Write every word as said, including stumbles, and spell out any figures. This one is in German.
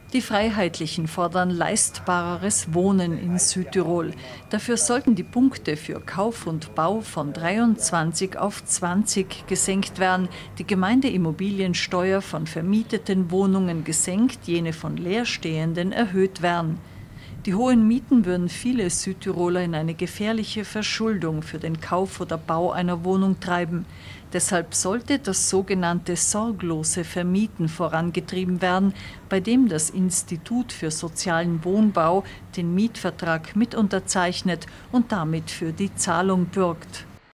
Die Freiheitlichen fordern leistbareres Wohnen in Südtirol. Dafür sollten die Punkte für Kauf und Bau von dreiundzwanzig auf zwanzig gesenkt werden, die Gemeindeimmobiliensteuer von vermieteten Wohnungen gesenkt, jene von leerstehenden erhöht werden. Die hohen Mieten würden viele Südtiroler in eine gefährliche Verschuldung für den Kauf oder Bau einer Wohnung treiben. Deshalb sollte das sogenannte sorglose Vermieten vorangetrieben werden, bei dem das Institut für sozialen Wohnbau den Mietvertrag mit unterzeichnet und damit für die Zahlung bürgt.